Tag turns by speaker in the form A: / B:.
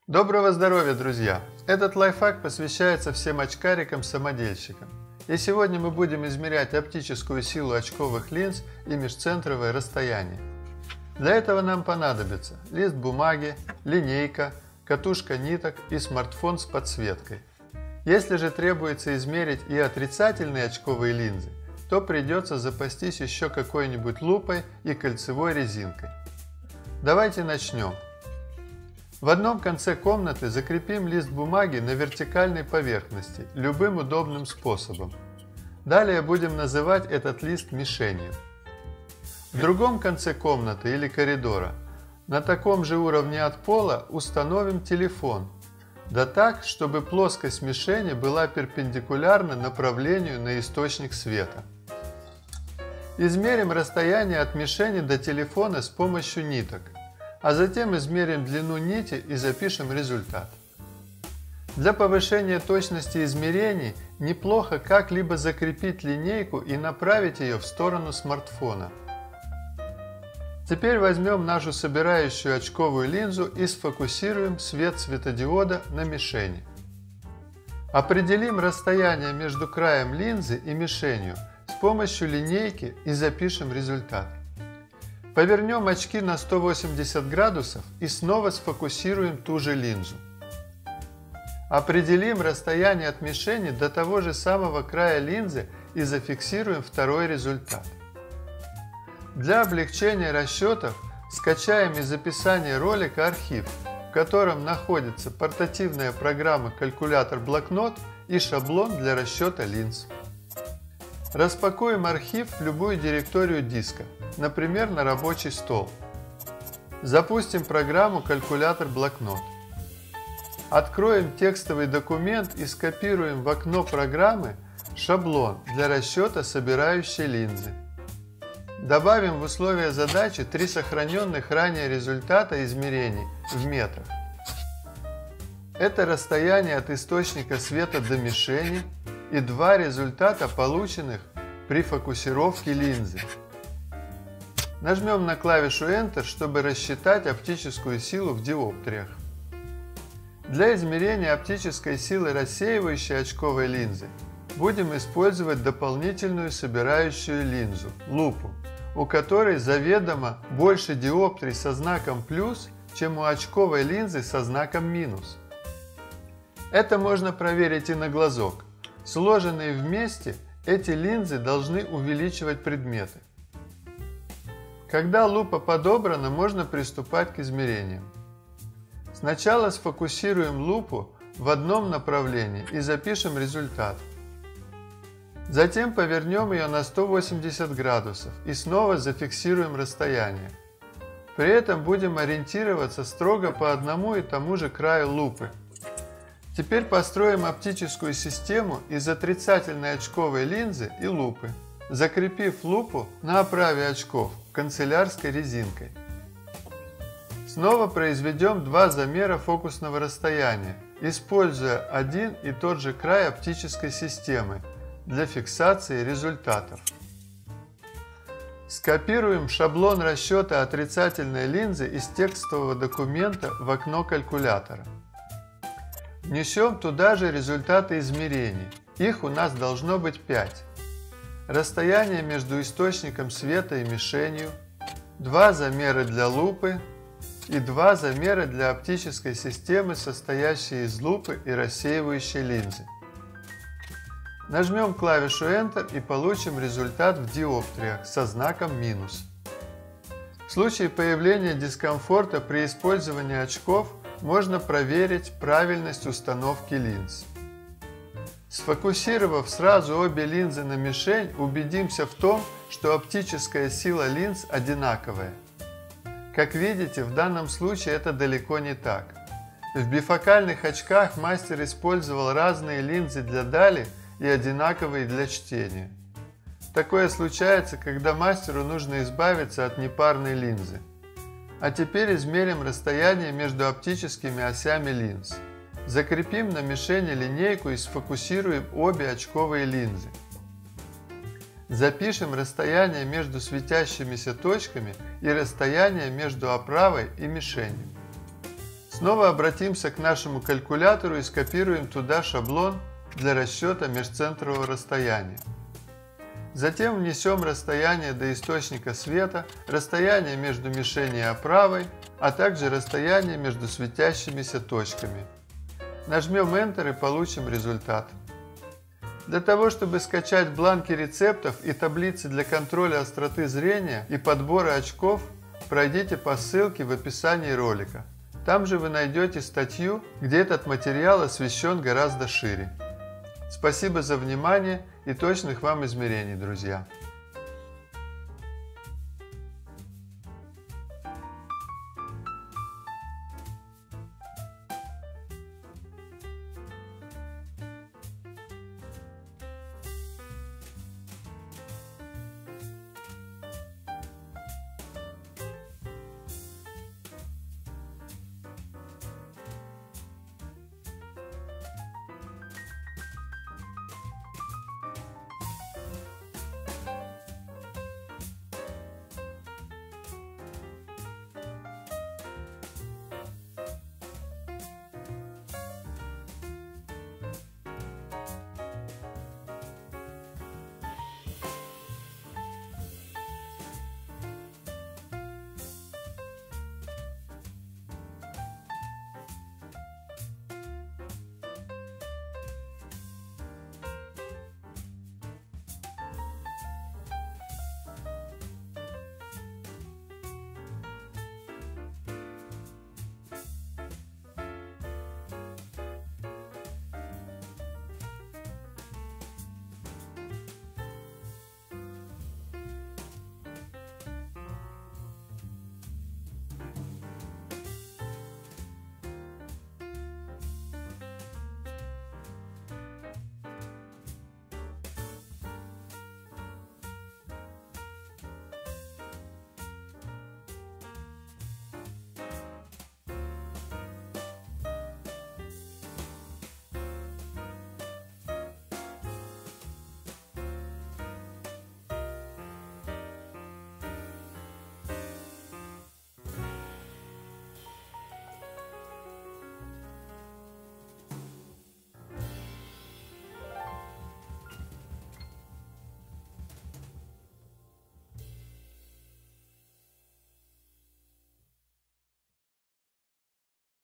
A: Доброго здоровья, друзья! Этот лайфхак посвящается всем очкарикам-самодельщикам. И сегодня мы будем измерять оптическую силу очковых линз и межцентровое расстояние. Для этого нам понадобится лист бумаги, линейка, катушка ниток и смартфон с подсветкой. Если же требуется измерить и отрицательные очковые линзы, то придется запастись еще какой-нибудь лупой и кольцевой резинкой. Давайте начнем. В одном конце комнаты закрепим лист бумаги на вертикальной поверхности любым удобным способом. Далее будем называть этот лист мишенью. В другом конце комнаты или коридора на таком же уровне от пола установим телефон, да так, чтобы плоскость мишени была перпендикулярна направлению на источник света. Измерим расстояние от мишени до телефона с помощью ниток, а затем измерим длину нити и запишем результат. Для повышения точности измерений неплохо как-либо закрепить линейку и направить ее в сторону смартфона. Теперь возьмем нашу собирающую очковую линзу и сфокусируем свет светодиода на мишени. Определим расстояние между краем линзы и мишенью с помощью линейки и запишем результат. Повернем очки на 180 градусов и снова сфокусируем ту же линзу. Определим расстояние от мишени до того же самого края линзы и зафиксируем второй результат. Для облегчения расчетов скачаем из описания ролика архив, в котором находится портативная программа «Калькулятор-блокнот» и шаблон для расчета линз. Распакуем архив в любую директорию диска, например, на рабочий стол. Запустим программу «Калькулятор-блокнот». Откроем текстовый документ и скопируем в окно программы шаблон для расчета собирающей линзы. Добавим в условия задачи 3 сохраненных ранее результата измерений в метрах. Это расстояние от источника света до мишени и 2 результата, полученных при фокусировке линзы. Нажмем на клавишу Enter, чтобы рассчитать оптическую силу в диоптриях. Для измерения оптической силы рассеивающей очковой линзы будем использовать дополнительную собирающую линзу – лупу, у которой заведомо больше диоптрий со знаком плюс, чем у очковой линзы со знаком минус. Это можно проверить и на глазок. Сложенные вместе, эти линзы должны увеличивать предметы. Когда лупа подобрана, можно приступать к измерениям. Сначала сфокусируем лупу в одном направлении и запишем результат. Затем повернем ее на 180 градусов и снова зафиксируем расстояние. При этом будем ориентироваться строго по одному и тому же краю лупы. Теперь построим оптическую систему из отрицательной очковой линзы и лупы, закрепив лупу на оправе очков канцелярской резинкой. Снова произведем 2 замера фокусного расстояния, используя один и тот же край оптической системы для фиксации результатов. Скопируем шаблон расчета отрицательной линзы из текстового документа в окно калькулятора. Внесем туда же результаты измерений, их у нас должно быть 5. Расстояние между источником света и мишенью, 2 замера для лупы и 2 замера для оптической системы, состоящей из лупы и рассеивающей линзы. Нажмем клавишу Enter и получим результат в диоптриях со знаком минус. В случае появления дискомфорта при использовании очков можно проверить правильность установки линз. Сфокусировав сразу обе линзы на мишень, убедимся в том, что оптическая сила линз одинаковая. Как видите, в данном случае это далеко не так. В бифокальных очках мастер использовал разные линзы для дали и одинаковые для чтения. Такое случается, когда мастеру нужно избавиться от непарной линзы. А теперь измерим расстояние между оптическими осями линз. Закрепим на мишени линейку и сфокусируем обе очковые линзы. Запишем расстояние между светящимися точками и расстояние между оправой и мишенью. Снова обратимся к нашему калькулятору и скопируем туда шаблон для расчета межцентрового расстояния. Затем внесем расстояние до источника света, расстояние между мишенью и оправой, а также расстояние между светящимися точками. Нажмем Enter и получим результат. Для того, чтобы скачать бланки рецептов и таблицы для контроля остроты зрения и подбора очков, пройдите по ссылке в описании ролика. Там же вы найдете статью, где этот материал освещен гораздо шире. Спасибо за внимание и точных вам измерений, друзья!